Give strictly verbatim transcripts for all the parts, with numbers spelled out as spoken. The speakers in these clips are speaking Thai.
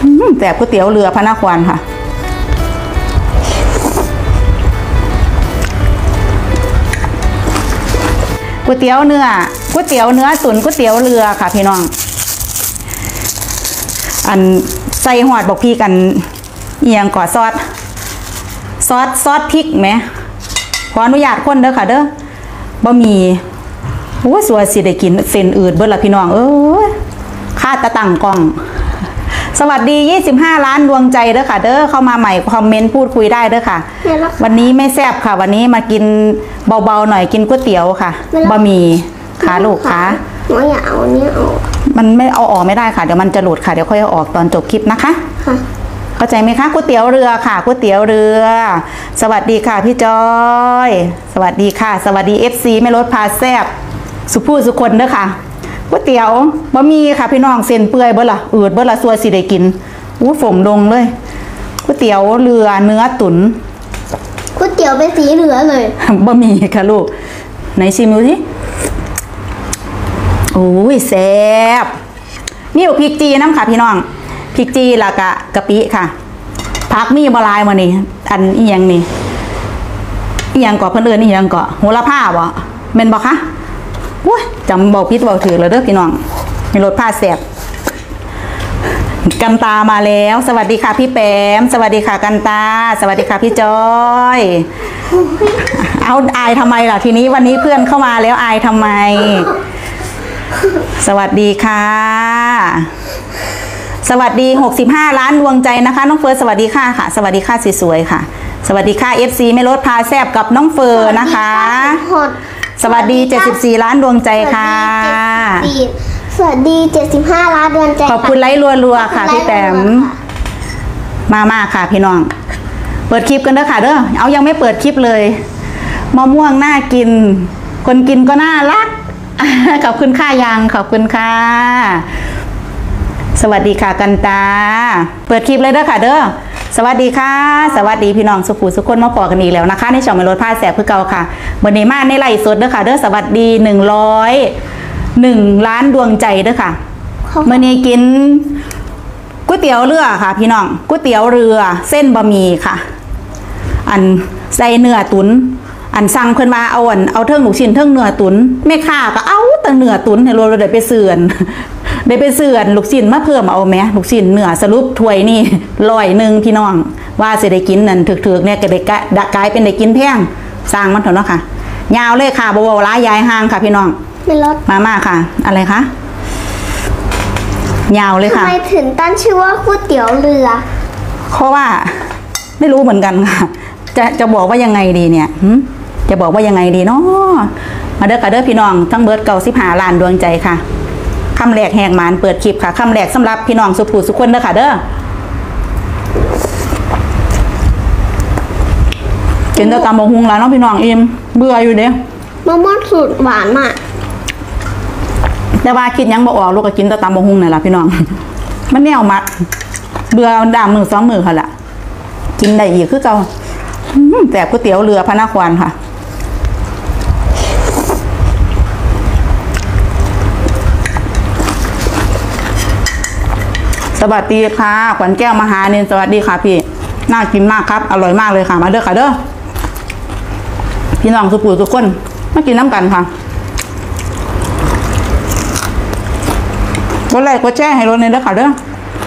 แต่ก๋วยเตี๋ยวเรือพระนครค่ะก๋วยเตี๋ยวเนื้อก๋วยเตี๋ยวเนื้อตุ๋นก๋วยเตี๋ยวเรือค่ะพี่น้องอันใส่หอดบอกพี่กันเอียงก่อซอสซอสซอสพริกไหมขออนุญาตคนเด้อค่ะเด้อบะหมี่โอ้สวยสิได้กินเส้นอืดเบิดละพี่น้องเอ้ยค่าตะตั้งกล้องสวัสดียี่สิบห้าล้านดวงใจเด้อค่ะเด้อเข้ามาใหม่คอมเมนต์พูดคุยได้เด้อค่ะวันนี้ไม่แซ่บค่ะวันนี้มากินเบาๆหน่อยกินก๋วยเตี๋ยวค่ะบะหมี่ขาลูกขาหนูอยากเอาอันนี้ออกมันไม่เอาออกไม่ได้ค่ะเดี๋ยวมันจะหลุดค่ะเดี๋ยวค่อยเอาออกตอนจบคลิปนะคะค่ะเข้าใจไหมคะก๋วยเตี๋ยวเรือค่ะก๋วยเตี๋ยวเรือ สวัสดีค่ะพี่จอยสวัสดีค่ะสวัสดีเอฟซีไม่ลดพาแซ่บสุผู้สุคนเด้อค่ะก๋วยเตี๋ยวบะหมี่ค่ะพี่น้องเส้นเปื่อยเบ้อละอืดเบ้อละซัวสิได้กินอู้ฝมลงเลยก๋วยเตี๋ยวเรือเนื้อตุ๋นก๋วยเตี๋ยวเป็นสีเหลืองเลยบะหมี่ค่ะลูกไหนชิมดูสิโอ้ยแซ่บมีพริกจีน้ำค่ะพี่น้องพริกจีแล้วก็กะปิค่ะผักมีบลายมานี่อันอีหยังนี่อีหยังเกาะเพื่อนเอิญอีหยังเกาะโหระพาบ่เมนบอกคะว้ยจำบอกพิษบอกถือเลยเด้อพี่น้องมีรถผ้าแสบกันตามาแล้วสวัสดีค่ะพี่แปมสวัสดีค่ะกันตาสวัสดีค่ะพี่จอยเอาอายทำไมล่ะทีนี้วันนี้เพื่อนเข้ามาแล้วอายทำไมสวัสดีค่ะสวัสดีหกสิบห้าล้านดวงใจนะคะน้องเฟิร์สสวัสดีค่ะค่ะสวัสดีค่ะสวยๆค่ะสวัสดีค่ะ เอฟ ซี ไม่ลดพาแซบกับน้องเฟิร์นะคะสวัสดีเจ็ดสิบสี่ล้านดวงใจค่ะสวัสดีเจ็ดสิบห้าล้านดวงใจขอบคุณไลค์รัวๆค่ะพี่แต้มมามาค่ะพี่น้องเปิดคลิปกันเด้อค่ะเด้อเอายังไม่เปิดคลิปเลยมะม่วงน่ากินคนกินก็น่ารักขอบคุณค่ะยังขอบคุณค่ะสวัสดีค่ะกันตาเปิดคลิปเลยเด้อค่ะเด้อสวัสดีค่ะสวัสดีพี่น้องสุขุสุขคนมาพอกันอีกแล้วนะคะในช่องไม่ลดผ้าแสบเพื่อเก่าค่ะวันนี้มาในไลฟ์สดเด้อค่ะเด้อสวัสดีหนึ่งร้อยหนึ่งล้านดวงใจเด้อค่ะเมื่อนี้กินก๋วยเตี๋ยวเรือค่ะพี่น้องก๋วยเตี๋ยวเรือเส้นบะหมี่ค่ะอันใส่เนื้อตุ๋นอันสั่งเพิ่นมาเอาอันเอาเทิงหมูชิ้นเทิงเนื้อตุ๋นแม่ค้าก็เอาแต่เนื้อตุ๋นให้เราได้ไปเสื่อนได้ไปเสื่อนลูกชิ้นมาเพิ่มเอาไหมลูกชิ้นเนื้อสรุปถ้วยนี่ร้อยหนึ่งพี่น้องว่าสิได้กินนั่นถึกๆเนี่ยก็ได้กลายเป็นได้กินแพงสร้างมันเถอะเนาะค่ะยาวเลยค่ะบ่บ่ร้ายยายห่างค่ะพี่น้องเป็นรถมามาค่ะอะไรคะยาวเลยค่ะทำไมถึงตั้งชื่อว่าก๋วยเตี๋ยวเรือเพราะว่าไม่รู้เหมือนกันค่ะจะจะบอกว่ายังไงดีเนี่ยจะบอกว่ายังไงดีเนาะมาเด้อค่ะเด้อพี่น้องทั้งเบิร์ดเก่าสิบหาล้านดวงใจค่ะคำแรกแหกหมานเปิดคลิปค่ะคำแรกสำหรับพี่น้องสุภูสุขคนเด้อค่ะเด้อกินแต่ตำบักหุ่งแล้วน้องพี่น้องอิ่มเบื่ออยู่เด้มะม่วงสูตรหวานมากแต่ว่าคิดยังบ่ออกลูกก็กินแต่ตำบักหุ่งนี่แหละพี่น้องมันแนวมักเบื่อด่ามือสองมือค่ะละกินได้อีกคือเก่าแต่ก๋วยเตี๋ยวเรือพระนครค่ะสวัสดีค่ะขวัญแก้วมหาเนนสวัสดีค่ะพี่น่ากินมากครับอร่อยมากเลยค่ะมาเด้อค่ะเด้อพี่น้องสุขุทุกคนมากินน้ำกันค่ะกดไลค์กดแชร์ให้รถในเด้อค่ะเด้อ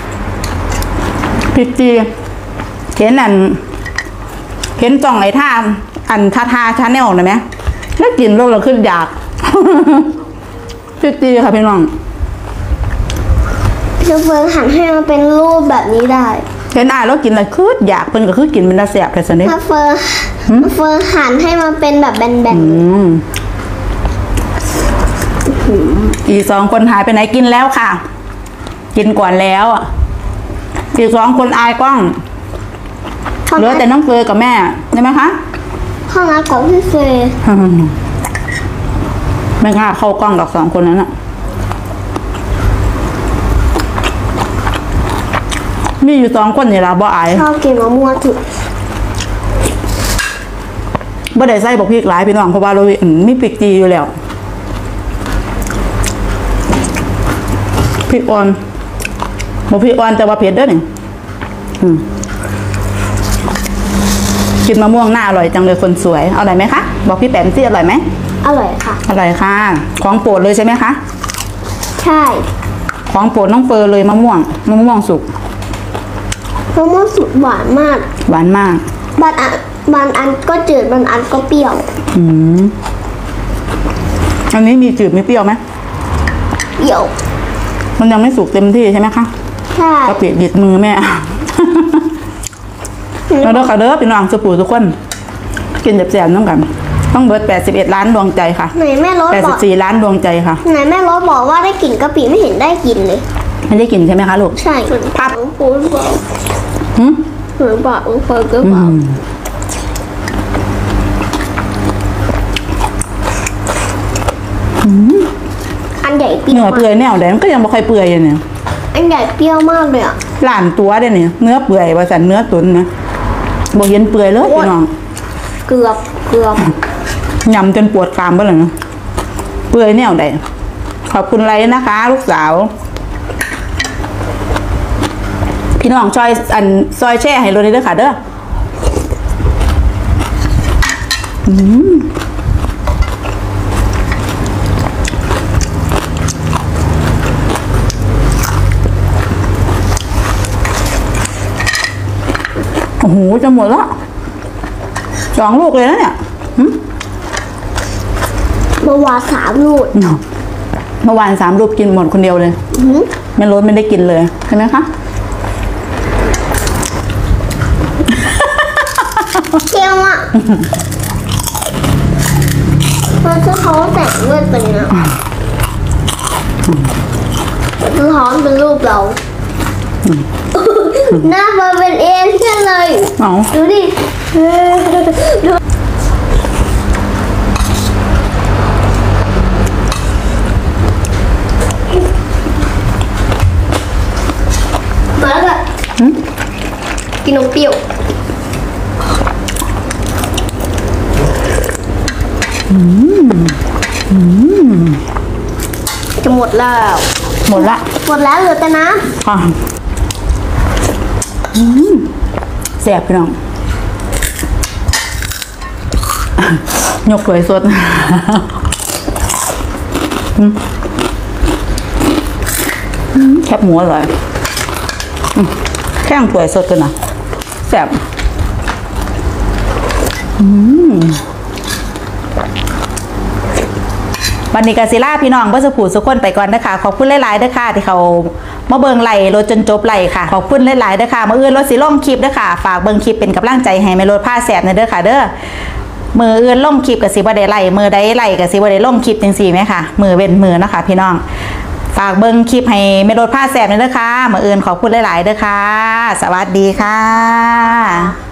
พี่จีเห็นอันเห็นจ่องไอ้ท่าอันท่าท่าชาแนลนะไหมแล้วกินแล้วเราขึ้นอยากพี่จีค่ะพี่น้องพี่เฟิร์นหันให้มันเป็นรูปแบบนี้ได้เห็นอ่ะแล้วกินอะไรคืออยากเป็นก็คือกินเป็นตาแสบแต่สนิทถ้าเฟิร์นเฟิร์นหันให้มันเป็นแบบแบนๆอีสองคนหายไปไหนกินแล้วค่ะกินก่อนแล้วอีสองคนอายกล้องเหลือแต่น้องเฟยกับแม่ใช่ไหมคะข้าวหน้าของพี่เฟยไม่กล้าเข้ากล้องดอกสองคนนั้นอะมีอยู่สองคนนี่ละบ่อายชอบกินมะม่วงจุดบ่ได้ใส่บอกพริกหลายพี่น้องเพราะว่าเรามีพริกจีอยู่แล้วพริกอ่อนหมูพี่อ่อนแต่ว่าเผ็ดเด้อนี่อืมกินมะม่วงหน้าอร่อยจังเลยคนสวยอร่อยไหมคะบอกพี่แปมสิอร่อยไหมอร่อยค่ะอร่อยค่ะของโปรดเลยใช่ไหมคะใช่ของโปรดน้องเฟอร์เลยมะม่วงมะม่วงสุกมะม่วงสุกหวานมากหวานมากบางอันบางอันก็จืดบางอันก็เปรี้ยวอืมอันนี้มีจืดมีเปรี้ยวไหมเปรี้ยวมันยังไม่สุกเต็มที่ใช่ไหมคะใช่กระเปียกหยิดมือแม่ เราเด้อค่ะเด้อพี่น้องสุปูทุกคนกินแซ่บๆน้องกัน ต้องเบิดแปดสิบเอ็ดล้านดวงใจค่ะไหนแม่รถแปดบสิอบ กสี่ล้านดวงใจค่ะไหนแม่รถบอกว่าได้กลิ่นกะปิไม่เห็นได้กลิ่นเลยไม่ได้กินใช่ไหมคะลูกใช่ผัดปูนบอกหืมเหมือนบอกเฟิร์ก็บอกอันใหญ่เปรี้ยเนื้วอมาเปื่อยกแนวแดงก็ยังไม่ค่อยเปื่อยอยู่เนี่ยอันใหญ่เปรี้ยวมากเลยอ่ะล้านตัวเด้เนี่ยเนื้อเปื่อยว่าสันเนื้อตุ๋นนะบอกเย็นเปื่อยเลยพี่น้องเกือบเกือบยำจนปวดกรามไปเลยนะเปื่อยแนวใดขอบคุณไรนะคะ ลูกสาว พี่น้องซอยอันซอยแช่ให้เราเลยเด้อค่ะเด้ออืมโอ้โหจะหมดละสองลูกเลยนะเนี่ยหึเมื่อวานสามลูกเมื่อวานสามลูกกินหมดคนเดียวเลยอื้อหือไม่ลดไม่ได้กินเลยใช่ไหมคะเปรี้ยวอ่ะมันจะเขาแต่งด้วยเป็นอ่ะคือท้องเป็นรูปเรา หน้ามันเป็นเอเลี่ยนเลยเอาดูดิดูมาแล้วก็กินนมเปรี้ยวจะหมดแล้วหมดละหมดแล้วเหลือแต่น้ค่ะอืมแสบพี่น้อง ยกถ้วยสด อืมอืมแคบหมูอร่อยอืมแข้งถ้วยสดกันนะแสบอืมวันนี้กาซิล่าพี่น้องก็จะผูดสุกคนไปก่อนนะคะขอบคุณหลายๆเด้อค่ะที่เขามาเบิงไหลรถจนจบไหลค่ะขอบคุณหลายๆเด้อค่ะมาเอื้อนรถสีล่องคลิปเด้อค่ะฝากเบิงคลิปเป็นกำลังใจให้แม่รถผ้าแสบในเด้อค่ะเด้อมือเอื้อนล่องคลิปกับสีบ่ได้ไหลมือได้ไหลกับสีบ่ได้ล่องคลิปจังสี่ไหมค่ะมือเว้นมือนะคะพี่น้องฝากเบิงคลิปให้แม่รถผ้าแสบในเด้อค่ะมาเอื้อนขอบคุณหลายๆเด้อค่ะสวัสดีค่ะ